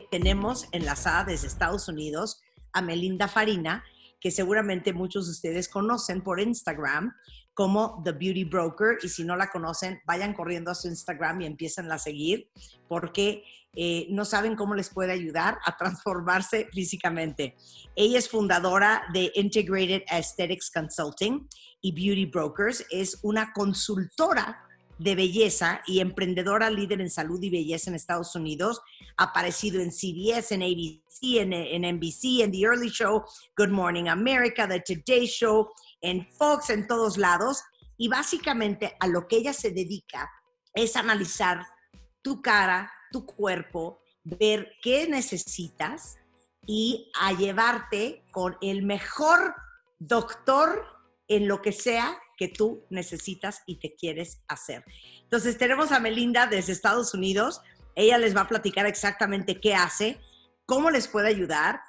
tenemos enlazada desde Estados Unidos a Melinda Farina, que seguramente muchos de ustedes conocen por Instagram como The Beauty Broker, y si no la conocen, vayan corriendo a su Instagram y empiecen a seguir, porque no saben cómo les puede ayudar a transformarse físicamente. Ella es fundadora de Integrated Aesthetics Consulting y Beauty Brokers, es una consultora de belleza y emprendedora líder en salud y belleza en Estados Unidos. Ha aparecido en CBS, en ABC, en NBC, en The Early Show, Good Morning America, The Today Show, en Fox, en todos lados. Y básicamente a lo que ella se dedica es analizar tu cara, tu cuerpo, ver qué necesitas y a llevarte con el mejor doctor en lo que sea que tú necesitas y te quieres hacer. Entonces tenemos a Melinda desde Estados Unidos. Ella les va a platicar exactamente qué hace, cómo les puede ayudar,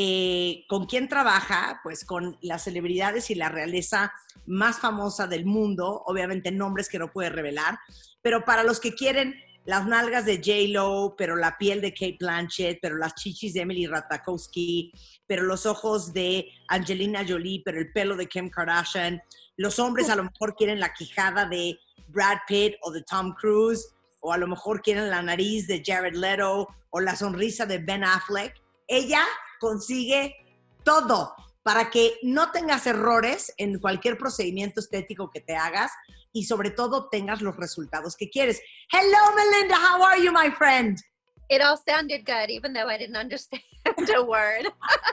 con quién trabaja, pues con las celebridades y la realeza más famosa del mundo, obviamente nombres que no puede revelar, pero para los que quieren las nalgas de J-Lo, pero la piel de Kate Blanchett, pero las chichis de Emily Ratajkowski, pero los ojos de Angelina Jolie, pero el pelo de Kim Kardashian. Los hombres a lo mejor quieren la quijada de Brad Pitt o de Tom Cruise, o a lo mejor quieren la nariz de Jared Leto o la sonrisa de Ben Affleck. Ella consigue todo para que no tengas errores en cualquier procedimiento estético que te hagas y sobre todo tengas los resultados que quieres. Hello, Melinda, how are you, my friend? It all sounded good, even though I didn't understand a word.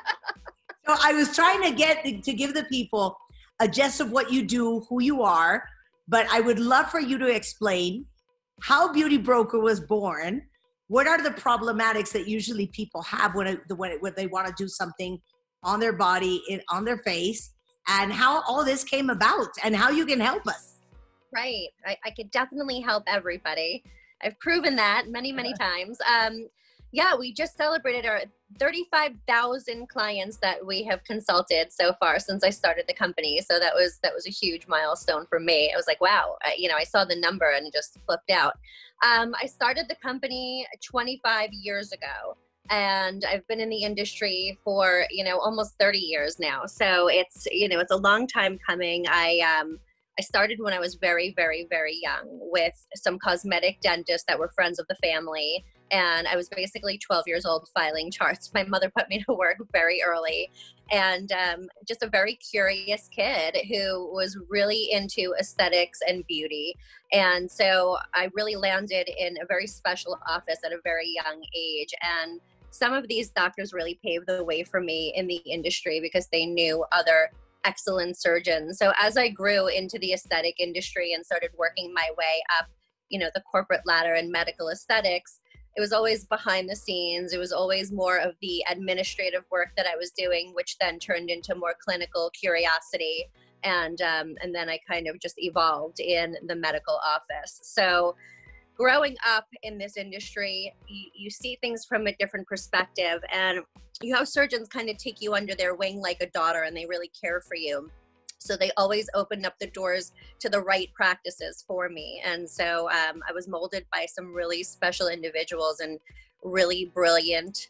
So I was trying to give the people a gist of what you do, who you are, but I would love for you to explain how Beauty Broker was born. What are the problematics that usually people have when they want to do something on their body, on their face, and how all this came about and how you can help us? Right. I could definitely help everybody. I've proven that many, many times. Yeah, we just celebrated our 35,000 clients that we have consulted so far since I started the company. So that was a huge milestone for me. I was like, wow, I saw the number and just flipped out. I started the company 25 years ago, and I've been in the industry for, almost 30 years now. So it's a long time coming. I started when I was very, very, very young with some cosmetic dentists that were friends of the family. And I was basically 12 years old filing charts. My mother put me to work very early. And just a very curious kid who was really into aesthetics and beauty. And so I really landed in a very special office at a very young age. And some of these doctors really paved the way for me in the industry because they knew other excellent surgeons. So as I grew into the aesthetic industry and started working my way up, the corporate ladder in medical aesthetics, it was always behind the scenes. It was always more of the administrative work that I was doing, which then turned into more clinical curiosity. And then I kind of just evolved in the medical office. So growing up in this industry, you see things from a different perspective, and you have surgeons kind of take you under their wing like a daughter, and they really care for you. So they always opened up the doors to the right practices for me. And so I was molded by some really special individuals and really brilliant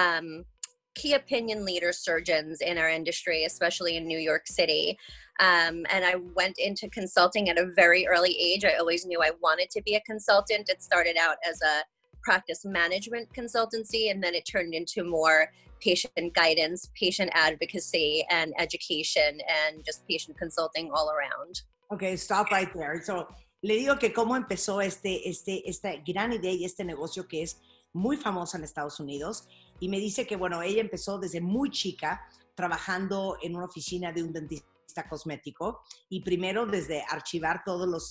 key opinion leader surgeons in our industry, especially in New York City. And I went into consulting at a very early age. I always knew I wanted to be a consultant. It started out as a practice management consultancy, and then it turned into more patient guidance, patient advocacy, and education, and just patient consulting all around. Okay, stop right there. So, le digo que cómo empezó esta gran idea y este negocio que es muy famoso en Estados Unidos. Y me dice que, bueno, ella empezó desde muy chica trabajando en una oficina de un dentista cosmético, y primero desde archivar todos los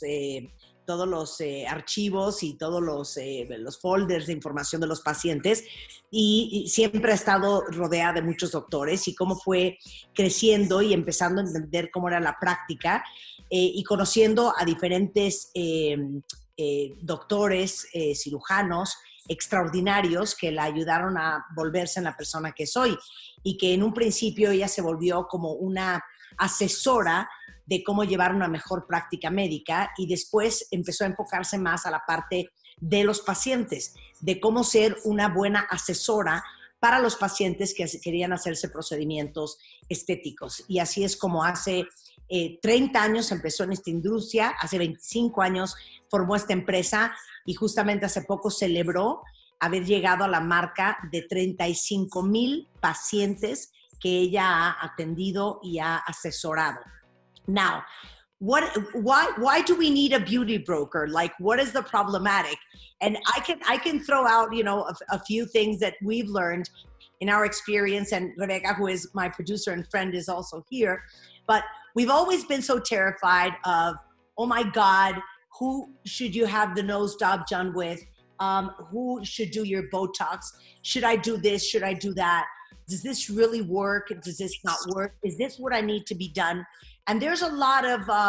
archivos y todos los folders de información de los pacientes, y siempre ha estado rodeada de muchos doctores, y cómo fue creciendo y empezando a entender cómo era la práctica, y conociendo a diferentes doctores, cirujanos extraordinarios que la ayudaron a volverse en la persona que soy, y que en un principio ella se volvió como una asesora de cómo llevar una mejor práctica médica, y después empezó a enfocarse más a la parte de los pacientes, de cómo ser una buena asesora para los pacientes que querían hacerse procedimientos estéticos. Y así es como hace 30 años empezó en esta industria, hace 25 años formó esta empresa y justamente hace poco celebró haber llegado a la marca de 35,000 pacientes que ella ha atendido y ha asesorado. Now, why do we need a beauty broker? Like, what is the problematic? And I can throw out, a few things that we've learned in our experience. And Rebecca, who is my producer and friend, is also here. But we've always been so terrified of, oh my God, who should you have the nose job done with? Who should do your Botox? Should I do this? Should I do that? Does this really work? Does this not work? Is this what I need to be done? And there's a lot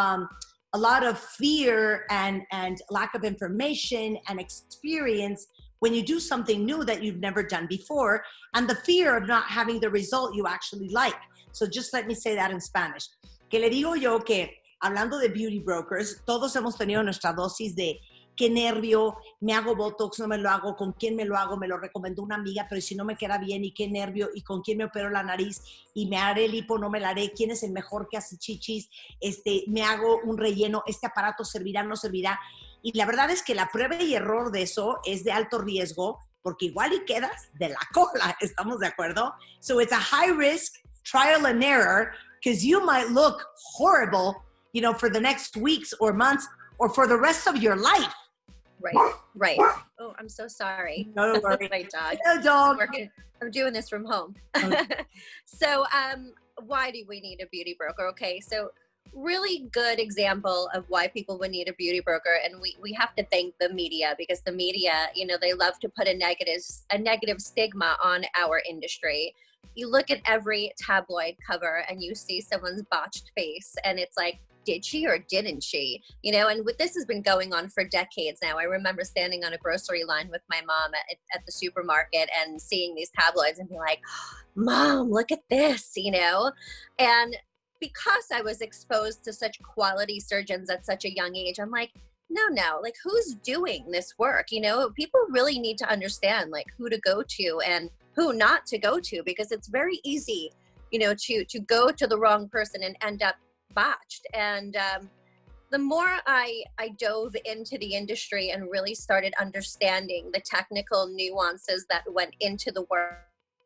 of fear and lack of information and experience when you do something new that you've never done before, and the fear of not having the result you actually like. So just let me say that in Spanish. Que le digo yo que, hablando de beauty brokers, todos hemos tenido nuestra dosis de qué nervio, me hago Botox, no me lo hago, con quién me lo hago, me lo recomendó una amiga, pero si no me queda bien, y qué nervio, y con quién me opero la nariz, y me haré lipo, no me la haré, quién es el mejor que hace chichis, me hago un relleno, este aparato servirá, no servirá. Y la verdad es que la prueba y error de eso es de alto riesgo, porque igual y quedas de la cola, ¿estamos de acuerdo? So it's a high risk trial and error, because you might look horrible, for the next weeks or months, or for the rest of your life. Right. Oh, I'm so sorry. No worries. My dog. No dog. I'm doing this from home. Okay. So, why do we need a beauty broker? Okay, so really good example of why people would need a beauty broker, and we have to thank the media, because the media, they love to put a negative stigma on our industry. You look at every tabloid cover and you see someone's botched face, and it's like, did she or didn't she? And this has been going on for decades now. I remember standing on a grocery line with my mom at the supermarket and seeing these tabloids and being like, Mom, look at this, And because I was exposed to such quality surgeons at such a young age, I'm like, no, like, who's doing this work? People really need to understand, like, who to go to and who not to go to, because it's very easy, to go to the wrong person and end up botched. And the more I dove into the industry and really started understanding the technical nuances that went into the work,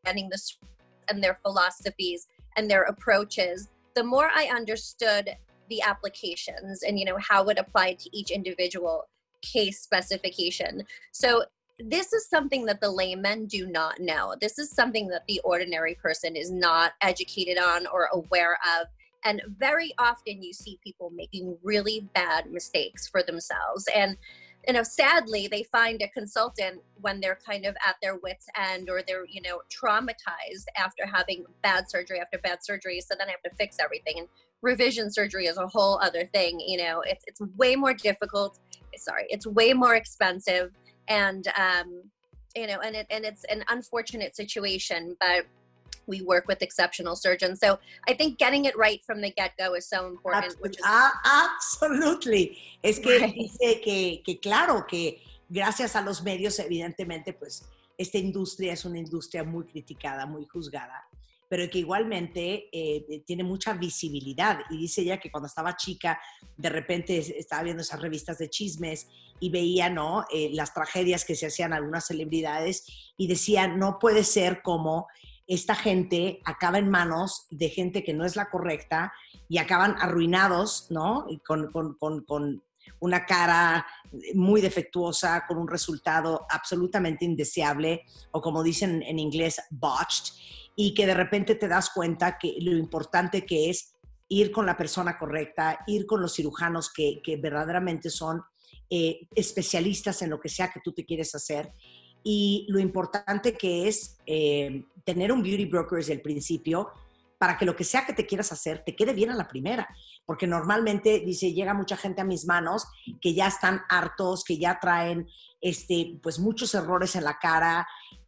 and their philosophies and their approaches, the more I understood the applications and how it applied to each individual case specification. So this is something that the laymen do not know. This is something that the ordinary person is not educated on or aware of. And very often you see people making really bad mistakes for themselves. And, sadly, they find a consultant when they're kind of at their wit's end, or they're, traumatized after having bad surgery after bad surgery. So then I have to fix everything. And revision surgery is a whole other thing. It's way more difficult. It's way more expensive. And, and it's an unfortunate situation, but we work with exceptional surgeons. So I think getting it right from the get-go is so important. Absolutely. Es que dice que claro, que gracias a los medios, evidentemente, pues esta industria es una industria muy criticada, muy juzgada, pero que igualmente tiene mucha visibilidad. Y dice ella que cuando estaba chica, de repente estaba viendo esas revistas de chismes y veía, las tragedias que se hacían algunas celebridades, y decía, no puede ser como esta gente acaba en manos de gente que no es la correcta y acaban arruinados, y con una cara muy defectuosa, con un resultado absolutamente indeseable, o como dicen en inglés, botched, y que de repente te das cuenta que lo importante que es ir con la persona correcta, ir con los cirujanos que verdaderamente son especialistas en lo que sea que tú te quieres hacer, y lo importante que es tener un beauty broker desde el principio para que lo que sea que te quieras hacer te quede bien a la primera, porque normalmente, dice, llega mucha gente a mis manos que ya están hartos, que ya traen pues muchos errores en la cara,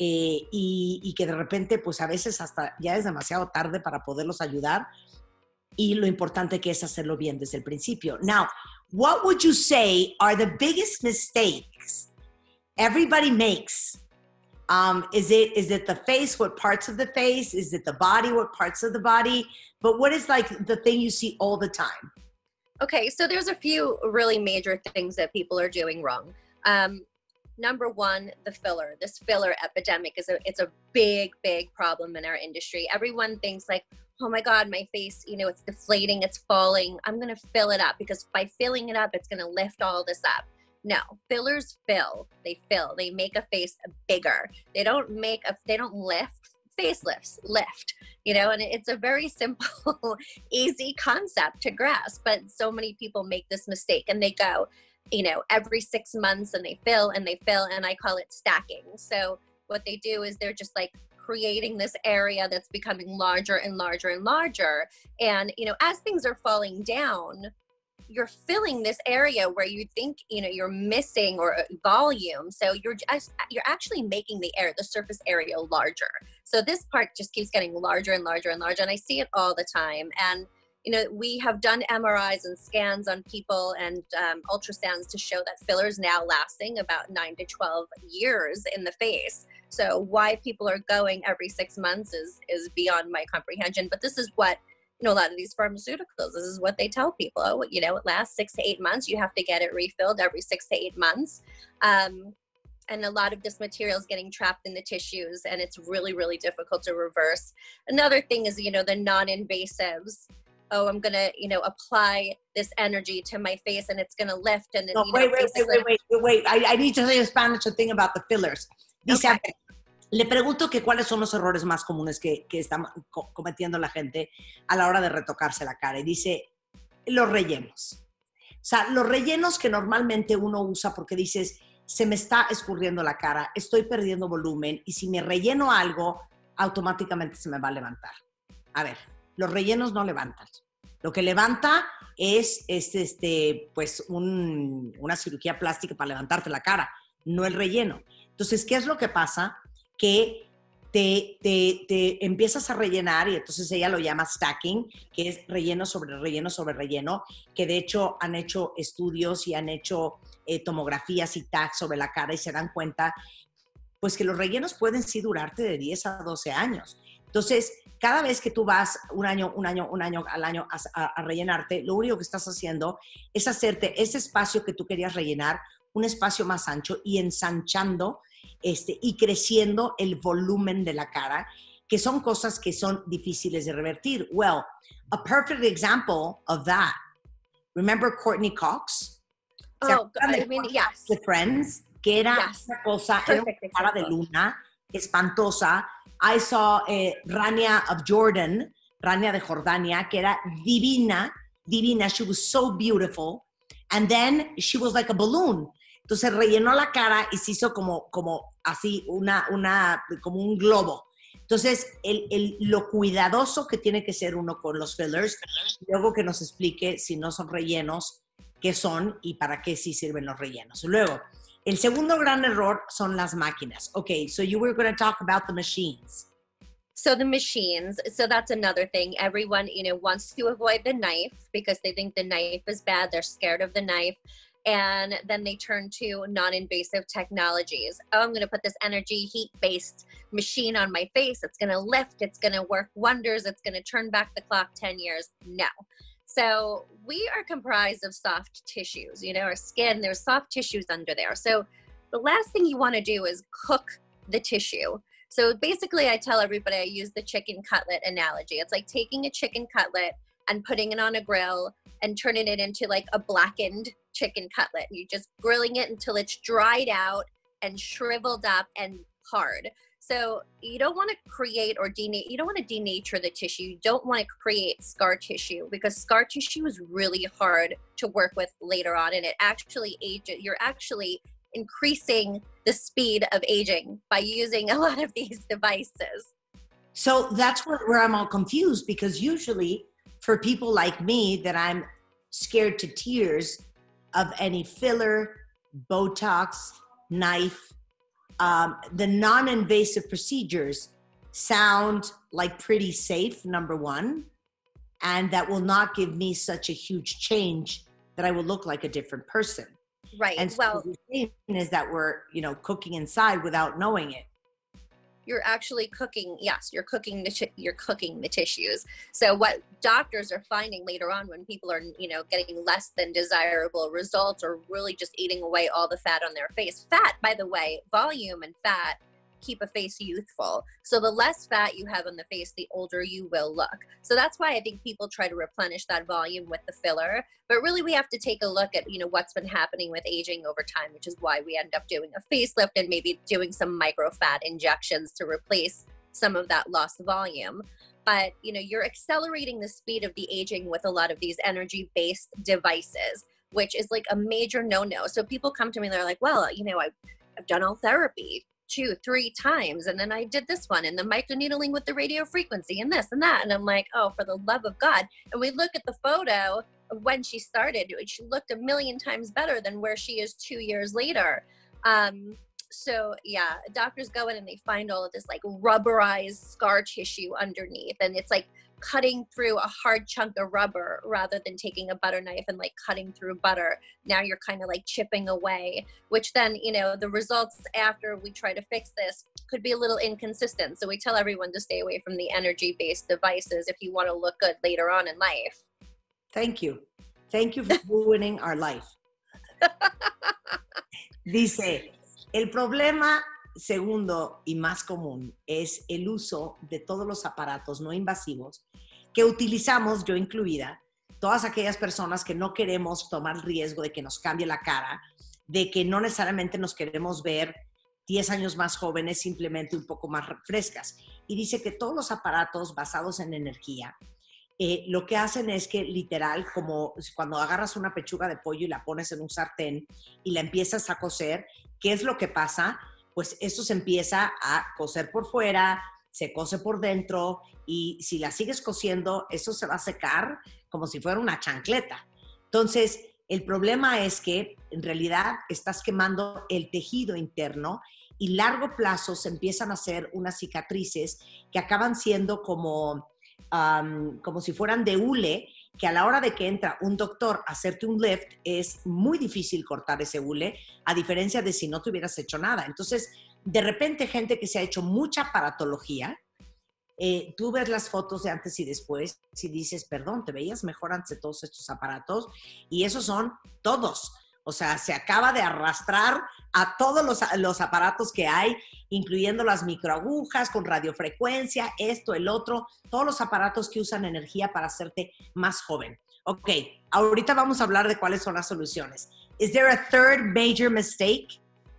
y que de repente pues a veces hasta ya es demasiado tarde para poderlos ayudar, y lo importante que es hacerlo bien desde el principio. Now, what would you say are the biggest mistakes everybody makes. Is it the face? What parts of the face? Is it the body? What parts of the body? But what is like the thing you see all the time? Okay, so there's a few really major things that people are doing wrong. Number one, the filler. This filler epidemic it's a big problem in our industry. Everyone thinks like, oh my God, my face, it's deflating, it's falling. I'm gonna fill it up because by filling it up, it's gonna lift all this up. No, fillers fill. They make a face bigger. They don't lift. Facelifts lift, and it's a very simple, easy concept to grasp. But so many people make this mistake and they go, every 6 months and they fill and they fill, and I call it stacking. So what they do is they're just like creating this area that's becoming larger and larger and larger. And, as things are falling down, you're filling this area where you think, you're missing or volume. So you're actually making the surface area larger. So this part just keeps getting larger and larger and larger. And I see it all the time. And, we have done MRIs and scans on people and ultrasounds to show that fillers now lasting about 9 to 12 years in the face. So why people are going every 6 months is beyond my comprehension. But this is what, a lot of these pharmaceuticals, this is what they tell people. Oh, it lasts 6 to 8 months. You have to get it refilled every 6 to 8 months. And a lot of this material is getting trapped in the tissues, and it's really, really difficult to reverse. Another thing is, the non-invasives. Oh, I'm going to, apply this energy to my face and it's going to lift. And no, wait. I need to say a Spanish thing about the fillers. Dice, okay. Le pregunto que cuáles son los errores más comunes que está cometiendo la gente a la hora de retocarse la cara. Y dice, los rellenos. O sea, los rellenos que normalmente uno usa porque dices, se me está escurriendo la cara, estoy perdiendo volumen y si me relleno algo, automáticamente se me va a levantar. A ver, los rellenos no levantan. Lo que levanta es pues una cirugía plástica para levantarte la cara, no el relleno. Entonces, ¿qué es lo que pasa? Que te empiezas a rellenar y entonces ella lo llama stacking, que es relleno sobre relleno sobre relleno, que de hecho han hecho estudios y han hecho tomografías y tags sobre la cara y se dan cuenta pues que los rellenos pueden sí durarte de 10 a 12 años. Entonces, cada vez que tú vas un año al año a rellenarte, lo único que estás haciendo es hacerte ese espacio que tú querías rellenar, un espacio más ancho y ensanchando y creciendo el volumen de la cara, que son cosas que son difíciles de revertir. Well, a perfect example of that, remember Courtney Cox? Oh, I mean, yes. The Friends, que era una cosa, era una cara de luna, espantosa. I saw Rania of Jordan, Rania de Jordania, que era divina. She was so beautiful. And then she was like a balloon. Entonces rellenó la cara y se hizo como así, como un globo. Entonces, lo cuidadoso que tiene que ser uno con los fillers, luego que nos explique si no son rellenos, qué son y para qué sí sirven los rellenos. Luego, el segundo gran error son las máquinas. Okay, so you were going to talk about the machines. So the machines, so that's another thing. Everyone, wants to avoid the knife because they think the knife is bad. They're scared of the knife. And then they turn to non-invasive technologies. Oh, I'm going to put this energy heat-based machine on my face. It's going to lift. It's going to work wonders. It's going to turn back the clock 10 years. No. So we are comprised of soft tissues, our skin, there's soft tissues under there. So the last thing you want to do is cook the tissue. So basically I tell everybody, I use the chicken cutlet analogy. It's like taking a chicken cutlet and putting it on a grill and turning it into like a blackened chicken cutlet. You're just grilling it until it's dried out and shriveled up and hard. So you don't want to create or you don't want to denature the tissue. You don't want to create scar tissue because scar tissue is really hard to work with later on, and it actually ages. You're actually increasing the speed of aging by using a lot of these devices. So that's where I'm all confused, because usually for people like me that I'm scared to tears of any filler, Botox, knife, the non-invasive procedures sound like pretty safe, number one, and that will not give me such a huge change that I will look like a different person. Right. And so Well, what you're saying is that we're, you know, cooking inside without knowing it. you're actually cooking. Yes, you're cooking the tissues. So what doctors are finding later on when people are, you know, getting less than desirable results or really just eating away all the fat on their face. Fat, by the way, volume and fat keep a face youthful. So the less fat you have on the face, the older you will look. So that's why I think people try to replenish that volume with the filler. But really we have to take a look at, you know, what's been happening with aging over time, which is why we end up doing a facelift and maybe doing some micro fat injections to replace some of that lost volume. But, you know, you're accelerating the speed of the aging with a lot of these energy-based devices, which is like a major no-no. So people come to me and they're like, well, you know, I've done all therapy 2-3 times, and then I did this one and the microneedling with the radio frequency and this and that, and I'm like, oh, for the love of God. And we look at the photo of when she started, she looked a million times better than where she is 2 years later. So yeah, doctors go in and they find all of this like rubberized scar tissue underneath, and it's like cutting through a hard chunk of rubber rather than taking a butter knife and like cutting through butter. Now you're kind of like chipping away, which then, you know, the results after we try to fix this could be a little inconsistent. So we tell everyone to stay away from the energy-based devices if you want to look good later on in life. Thank you. Thank you for ruining our life. Dice, el problema segundo y más común es el uso de todos los aparatos no invasivos que utilizamos, yo incluida, todas aquellas personas que no queremos tomar el riesgo de que nos cambie la cara, de que no necesariamente nos queremos ver 10 años más jóvenes, simplemente un poco más frescas. Y dice que todos los aparatos basados en energía, lo que hacen es que literal, como cuando agarras una pechuga de pollo y la pones en un sartén y la empiezas a cocer, ¿qué es lo que pasa? Pues esto se empieza a cocer por fuera, se cose por dentro, y si la sigues cociendo, eso se va a secar como si fuera una chancleta. Entonces, el problema es que en realidad estás quemando el tejido interno y a largo plazo se empiezan a hacer unas cicatrices que acaban siendo como si fueran de hule, que a la hora de que entra un doctor a hacerte un lift es muy difícil cortar ese hule, a diferencia de si no te hubieras hecho nada. Entonces, de repente, gente que se ha hecho mucha aparatología, tú ves las fotos de antes y después y dices, perdón, te veías mejor antes de todos estos aparatos, y esos son todos. O sea, se acaba de arrastrar a todos los aparatos que hay, incluyendo las microagujas con radiofrecuencia, esto, el otro, todos los aparatos que usan energía para hacerte más joven. Ok, ahorita vamos a hablar de cuáles son las soluciones. Is there a third major mistake?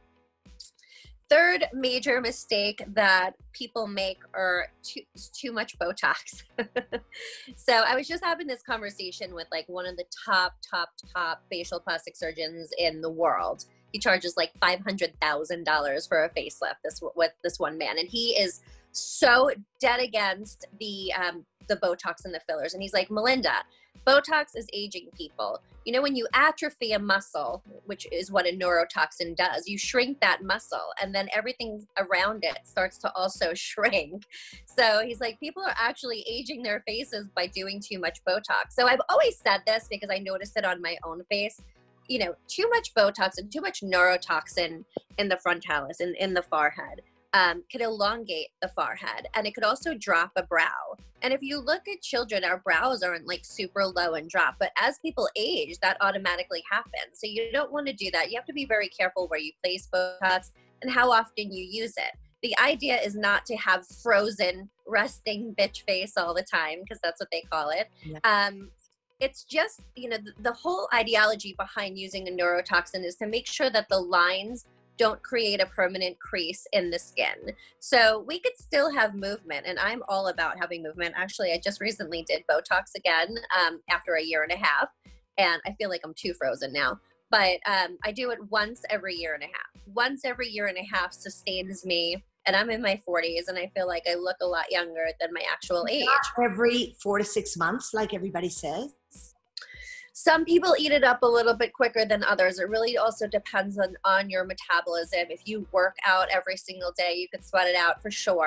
Third major mistake that people make are too much Botox. So I was just having this conversation with like one of the top facial plastic surgeons in the world. He charges like $500,000 for a facelift, this one man. And he is so dead against the Botox and the fillers. And he's like, Melinda, Botox is aging people. You know, when you atrophy a muscle, which is what a neurotoxin does, you shrink that muscle and then everything around it starts to also shrink. So he's like, people are actually aging their faces by doing too much Botox. So I've always said this because I noticed it on my own face. You know, too much Botox and too much neurotoxin in the frontalis, in the forehead, could elongate the forehead, and it could also drop a brow. And if you look at children, our brows aren't like super low and drop, but as people age, that automatically happens. So you don't want to do that. You have to be very careful where you place Botox and how often you use it. The idea is not to have frozen, resting bitch face all the time, because that's what they call it. Yeah. It's just, you know, the whole ideology behind using a neurotoxin is to make sure that the lines don't create a permanent crease in the skin. So we could still have movement, and I'm all about having movement. Actually, I just recently did Botox again after a year and a half, and I feel like I'm too frozen now. But I do it once every year and a half. Once every year and a half sustains me, and I'm in my 40s, and I feel like I look a lot younger than my actual age. Not every 4 to 6 months, like everybody says. Some people eat it up a little bit quicker than others. It really also depends on your metabolism. If you work out every single day, you could sweat it out for sure.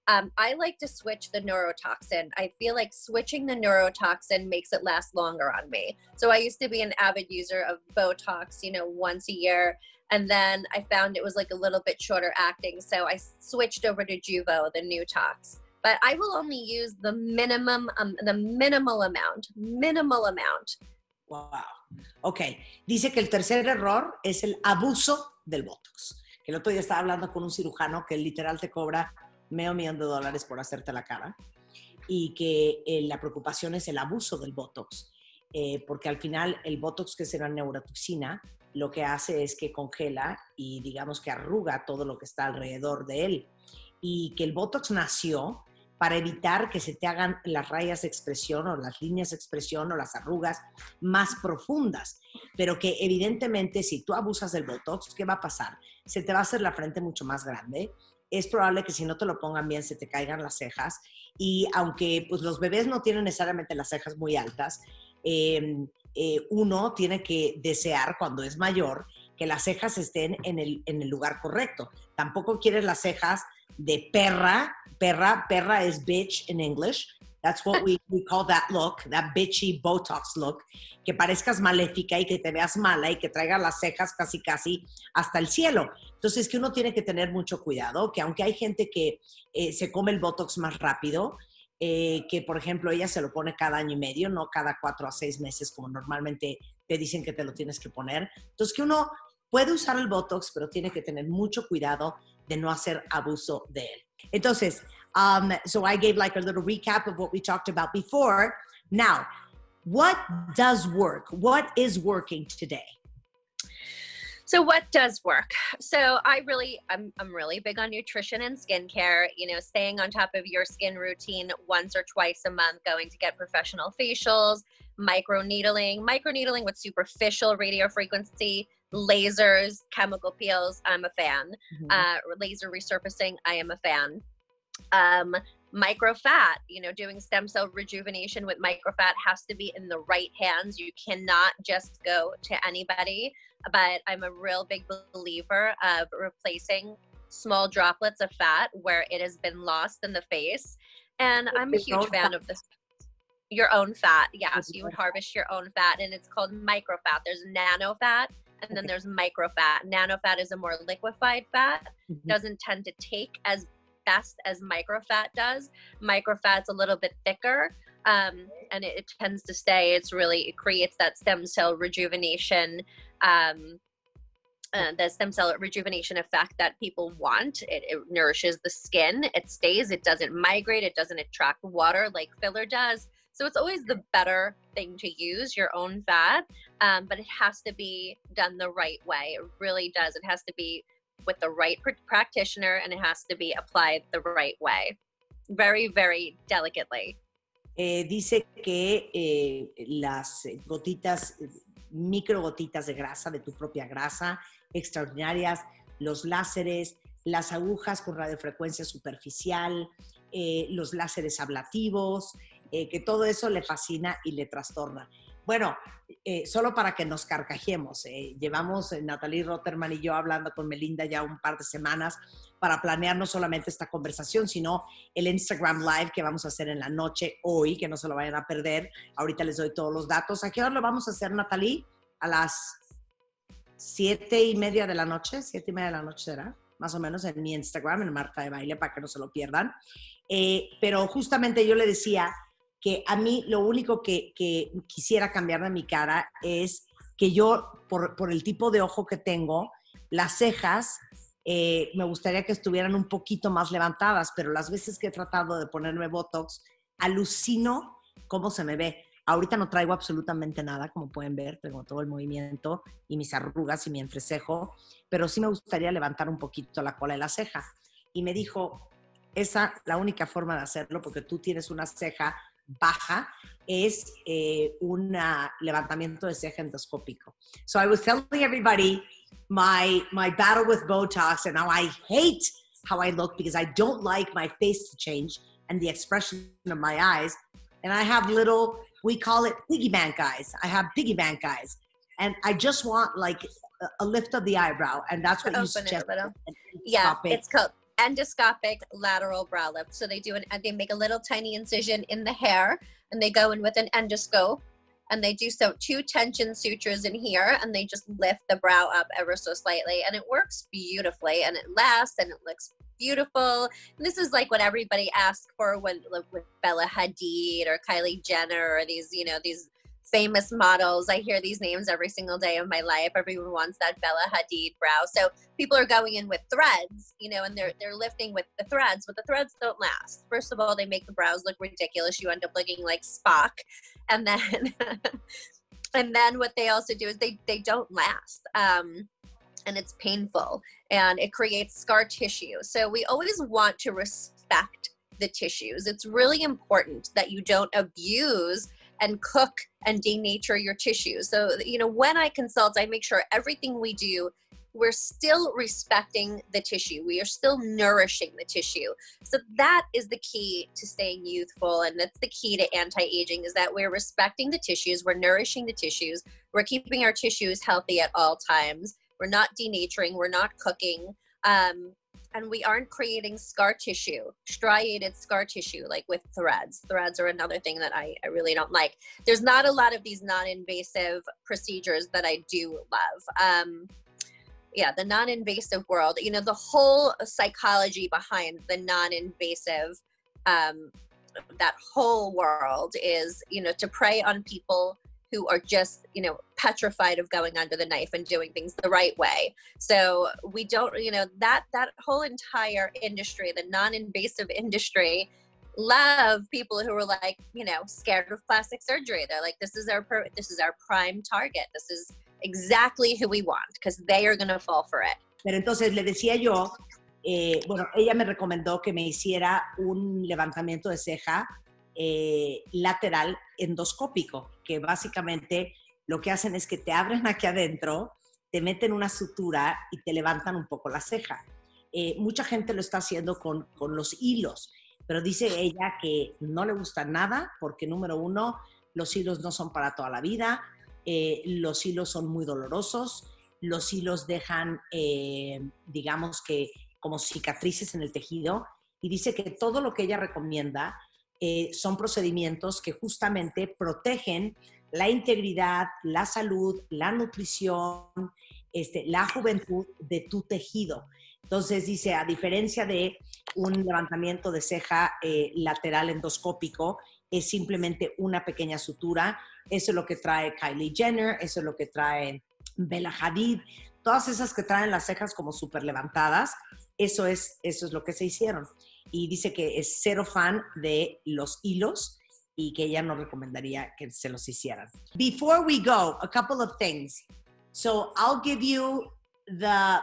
I like to switch the neurotoxin. I feel like switching the neurotoxin makes it last longer on me. So I used to be an avid user of Botox, you know, once a year. And then I found it was like a little bit shorter acting. So I switched over to Jeuveau, the new tox. But I will only use the minimal amount. Wow. Ok. Dice que el tercer error es el abuso del Botox. Que el otro día estaba hablando con un cirujano que literal te cobra $500,000 por hacerte la cara. Y que la preocupación es el abuso del Botox. Porque al final el Botox, que es una neurotoxina, lo que hace es que congela y digamos que arruga todo lo que está alrededor de él. Y que el Botox nació para evitar que se te hagan las rayas de expresión o las líneas de expresión o las arrugas más profundas. Pero que evidentemente si tú abusas del Botox, ¿qué va a pasar? Se te va a hacer la frente mucho más grande. Es probable que si no te lo pongan bien se te caigan las cejas. Y aunque pues, los bebés no tienen necesariamente las cejas muy altas, uno tiene que desear cuando es mayor que las cejas estén en el lugar correcto. Tampoco quieres las cejas de perra es bitch in English. That's what we call that look, that bitchy Botox look, que parezcas maléfica y que te veas mala y que traigas las cejas casi hasta el cielo. Entonces, que uno tiene que tener mucho cuidado, que aunque hay gente que se come el Botox más rápido, que por ejemplo ella se lo pone cada año y medio, no cada 4 a 6 meses como normalmente te dicen que te lo tienes que poner. Entonces, que uno puede usar el Botox, pero tiene que tener mucho cuidado de no hacer abuso de él. Entonces, so I gave like a little recap of what we talked about before. Now, what does work? What is working today? So what does work? So I'm really big on nutrition and skincare, you know, staying on top of your skin routine once or twice a month, going to get professional facials, microneedling with superficial radio frequency, lasers, chemical peels. I'm a fan. Laser resurfacing. I am a fan. Microfat, you know, doing stem cell rejuvenation with microfat has to be in the right hands. You cannot just go to anybody, but I'm a real big believer of replacing small droplets of fat where it has been lost in the face. And I'm a huge fan of this. Your own fat. Yes, you would harvest your own fat, and it's called microfat. There's nano fat, and then there's microfat. Nano fat is a more liquefied fat. Doesn't tend to take as fast as microfat does. Microfat's a little bit thicker, and it tends to stay. It creates that stem cell rejuvenation, the stem cell rejuvenation effect that people want. It nourishes the skin. It stays. It doesn't migrate. It doesn't attract water like filler does. So it's always the better thing to use your own fat, but it has to be done the right way. It really does. It has to be with the right practitioner, and it has to be applied the right way. Very, very delicately. Dice que las gotitas, micro gotitas de grasa, de tu propia grasa, extraordinarias, los láseres, las agujas con radiofrecuencia superficial, los láseres ablativos, que todo eso le fascina y le trastorna. Bueno, solo para que nos carcajemos, llevamos Natalie Rotterman y yo hablando con Melinda ya un par de semanas para planear no solamente esta conversación, sino el Instagram Live que vamos a hacer en la noche hoy, que no se lo vayan a perder. Ahorita les doy todos los datos. ¿A qué hora lo vamos a hacer, Natalie? A las 7:30 de la noche, 7:30 de la noche será, más o menos, en mi Instagram, en Marta de Baile, para que no se lo pierdan. Pero justamente yo le decía que a mí lo único que quisiera cambiar de mi cara es que yo, por el tipo de ojo que tengo, las cejas me gustaría que estuvieran un poquito más levantadas, pero las veces que he tratado de ponerme Botox, alucino cómo se me ve. Ahorita no traigo absolutamente nada, como pueden ver, tengo todo el movimiento y mis arrugas y mi entrecejo, pero sí me gustaría levantar un poquito la cola de la ceja. Y me dijo, la única forma de hacerlo, porque tú tienes una ceja baja, es un levantamiento de ceja endoscópico. So I was telling everybody my battle with Botox and how I hate how I look because I don't like my face to change and the expression of my eyes. And I have little, we call it piggy bank eyes. I have piggy bank eyes. And I just want like a lift of the eyebrow. And that's what you suggest. Yeah, it's called endoscopic lateral brow lift. So they make a little tiny incision in the hair, and they go in with an endoscope, and they do 2 tension sutures in here, and they just lift the brow up ever so slightly, and it works beautifully, and it lasts, and it looks beautiful. And this is like what everybody asks for when with Bella Hadid or Kylie Jenner or these famous models. I hear these names every single day of my life. Everyone wants that Bella Hadid brow. So people are going in with threads, and they're lifting with the threads, but the threads don't last. First of all, they make the brows look ridiculous. You end up looking like Spock. And then and then what they also do is they don't last. And it's painful, and it creates scar tissue. So we always want to respect the tissues. It's really important that you don't abuse and cook and denature your tissues. So, when I consult, I make sure everything we do, we're still respecting the tissue. We are still nourishing the tissue. So that is the key to staying youthful, and that's the key to anti-aging, is that we're respecting the tissues, we're nourishing the tissues, we're keeping our tissues healthy at all times. We're not denaturing, we're not cooking, and we aren't creating scar tissue, striated scar tissue, like with threads. Threads are another thing that I really don't like. There's not a lot of these non-invasive procedures that I do love. The non-invasive world, the whole psychology behind the non-invasive, that whole world is, to prey on people who are just, petrified of going under the knife and doing things the right way. So we don't, that whole entire industry, the non-invasive industry, love people who are like, scared of plastic surgery. They're like, this is our prime target. This is exactly who we want, because they are going to fall for it. Pero entonces le decía yo, ella me recomendó que me hiciera un levantamiento de ceja lateral endoscópico, que básicamente lo que hacen es que te abren aquí adentro, te meten una sutura y te levantan un poco la ceja. Mucha gente lo está haciendo con los hilos, pero dice ella que no le gusta nada porque, número 1, los hilos no son para toda la vida, los hilos son muy dolorosos, los hilos dejan, digamos que como cicatrices en el tejido, y dice que todo lo que ella recomienda son procedimientos que justamente protegen la integridad, la salud, la nutrición, la juventud de tu tejido. Entonces dice, a diferencia de un levantamiento de ceja lateral endoscópico, es simplemente una pequeña sutura. Eso es lo que trae Kylie Jenner, eso es lo que trae Bella Hadid, todas esas que traen las cejas como súper levantadas, eso es lo que se hicieron. Y dice que es cero fan de los hilos y que ella no recomendaría que se los hicieran. Before we go, a couple of things. So I'll give you the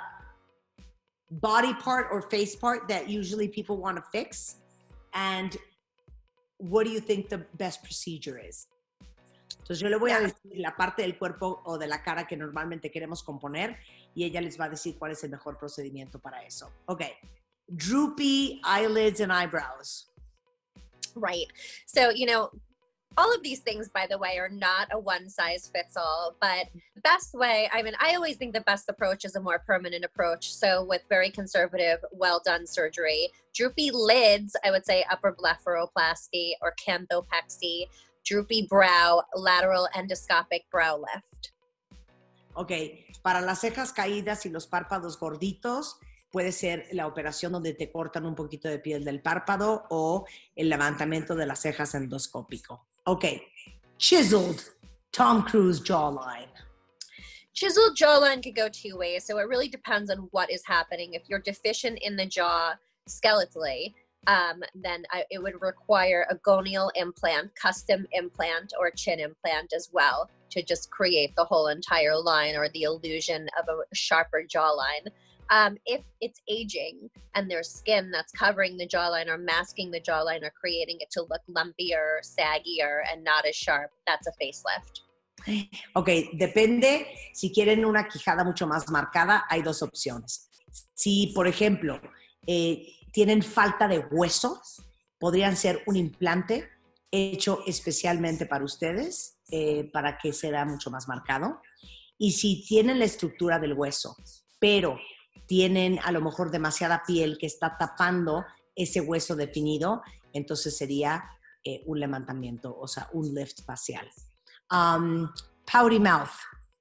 body part or face part that usually people want to fix. And what do you think the best procedure is? Entonces yo le voy a decir la parte del cuerpo o de la cara que normalmente queremos componer y ella les va a decir cuál es el mejor procedimiento para eso. Okay. Droopy eyelids and eyebrows. Right. So, all of these things, by the way, are not a one-size-fits-all, but the best way, I always think the best approach is a more permanent approach. So with very conservative, well-done surgery, droopy lids, I would say upper blepharoplasty or canthopexy, droopy brow, lateral endoscopic brow lift. Ok, para las cejas caídas y los párpados gorditos, puede ser la operación donde te cortan un poquito de piel del párpado o el levantamiento de las cejas endoscópico. Okay, chiseled Tom Cruise jawline. Chiseled jawline could go 2 ways, so it really depends on what is happening. If you're deficient in the jaw skeletally, then it would require a gonial implant, custom implant, or chin implant as well to just create the whole entire line or the illusion of a sharper jawline. If it's aging and there's skin that's covering the jawline or masking the jawline or creating it to look lumpier, saggier, and not as sharp, that's a facelift. Ok, depende. Si quieren una quijada mucho más marcada, hay 2 opciones. Si, por ejemplo, tienen falta de hueso, podrían ser un implante hecho especialmente para ustedes, para que se vea mucho más marcado. Y si tienen la estructura del hueso, pero tienen a lo mejor demasiada piel que está tapando ese hueso definido, entonces sería un levantamiento, o sea, un lift facial. Pouty mouth.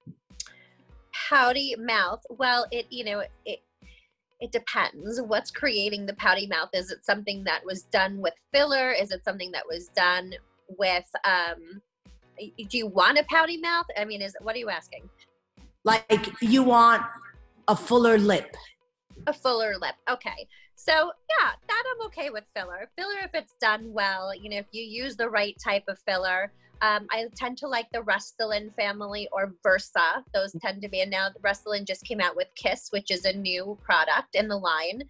Pouty mouth. Well, it depends. What's creating the pouty mouth? Is it something that was done with filler? Is it something that was done with, do you want a pouty mouth? I mean, what are you asking? Like you want a fuller lip. A fuller lip. Okay. So yeah, that I'm okay with filler. Filler, if it's done well, if you use the right type of filler. I tend to like the Restylane family or Versa. Those tend to be, and now Restylane just came out with Kiss, which is a new product in the line.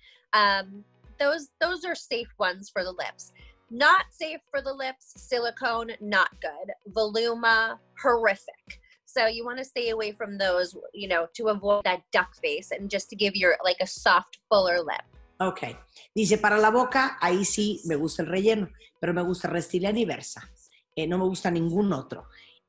Those are safe ones for the lips. Not safe for the lips, silicone, not good. Voluma, horrific. So you want to stay away from those, to avoid that duck face and just to give your, like a soft, fuller lip. Ok. Dice, para la boca, ahí sí me gusta el relleno, pero me gusta Restylane y Versa. No me gusta ningún otro.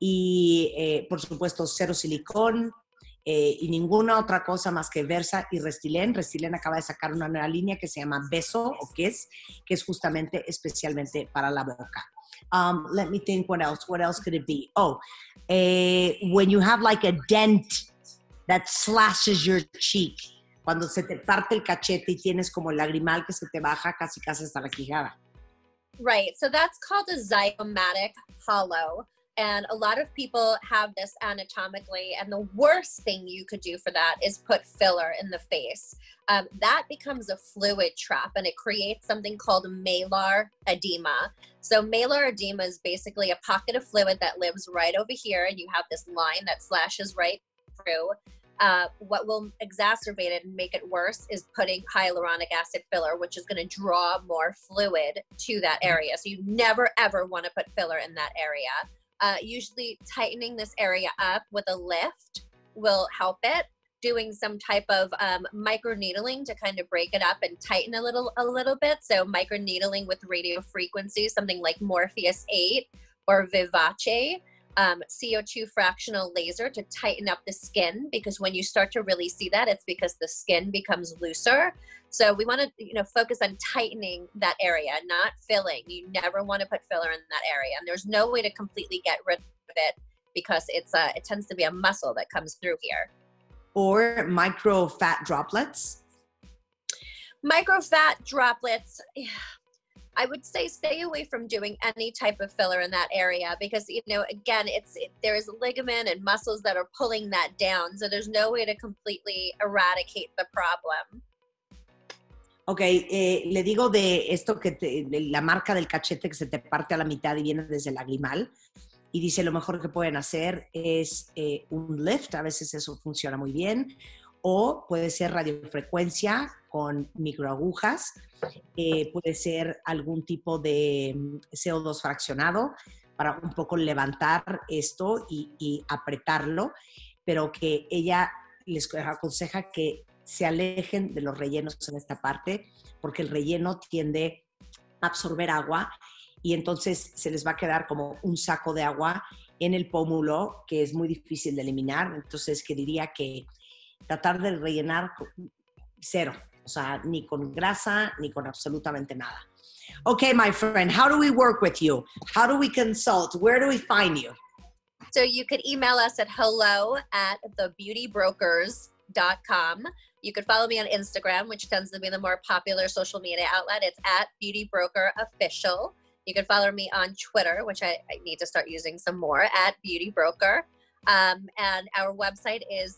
Y, por supuesto, cero silicón y ninguna otra cosa más que Versa y Restylane. Restylane acaba de sacar una nueva línea que se llama Beso o Kiss, que es justamente especialmente para la boca. Let me think what else. What else could it be? Oh, when you have like a dent that slashes your cheek. Cuando se te parte el cachete y tienes como el lagrimal que se te baja casi hasta la quijada. Right. So that's called a zygomatic hollow. And a lot of people have this anatomically. And the worst thing you could do for that is put filler in the face. That becomes a fluid trap and it creates something called malar edema. So malar edema is basically a pocket of fluid that lives right over here. And you have this line that slashes right through. What will exacerbate it and make it worse is putting hyaluronic acid filler, which is going to draw more fluid to that area. So you never, ever want to put filler in that area. Usually tightening this area up with a lift will help it. Doing some type of microneedling to kind of break it up and tighten a little bit. So microneedling with radio frequency, something like Morpheus 8 or Vivace. CO2 fractional laser to tighten up the skin, because when you start to really see that, it's because the skin becomes looser. So we want to, focus on tightening that area, not filling. You never want to put filler in that area. And there's no way to completely get rid of it because it tends to be a muscle that comes through here. Or micro fat droplets. Micro fat droplets. I would say stay away from doing any type of filler in that area because, again, there's ligament and muscles that are pulling that down. So there's no way to completely eradicate the problem. Ok, le digo de esto de la marca del cachete que se te parte a la mitad y viene desde el lagrimal. Y dice lo mejor que pueden hacer es un lift. A veces eso funciona muy bien. O puede ser radiofrecuencia con microagujas, puede ser algún tipo de CO2 fraccionado para un poco levantar esto y apretarlo, pero que ella les aconseja que se alejen de los rellenos en esta parte, porque el relleno tiende a absorber agua y entonces se les va a quedar como un saco de agua en el pómulo que es muy difícil de eliminar. Entonces, que diría que tratar de rellenar cero, o sea, ni con grasa, ni con absolutamente nada. Okay, my friend, how do we work with you? How do we consult? Where do we find you? So you could email us at hello@thebeautybrokers.com. You could follow me on Instagram, which tends to be the more popular social media outlet. It's @BeautyBrokerOfficial. You can follow me on Twitter, which I need to start using some more, @BeautyBroker. And our website is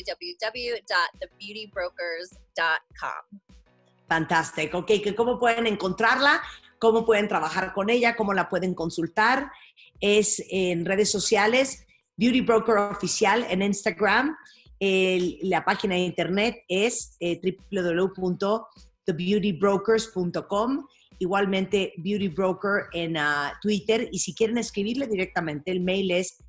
www.thebeautybrokers.com. Fantástico. Ok, que cómo pueden encontrarla, cómo pueden trabajar con ella, cómo la pueden consultar. Es en redes sociales, Beauty Broker Oficial en Instagram. La página de internet es www.thebeautybrokers.com. Igualmente, Beauty Broker en Twitter. Y si quieren escribirle directamente, el mail es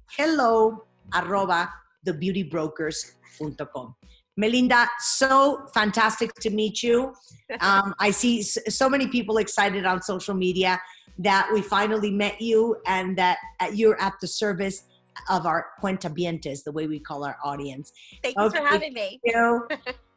hello@thebeautybrokers.com. Melinda, so fantastic to meet you. I see so many people excited on social media that we finally met you and that you're at the service of our cuentavientes, the way we call our audience. Thanks for having me. Thank you.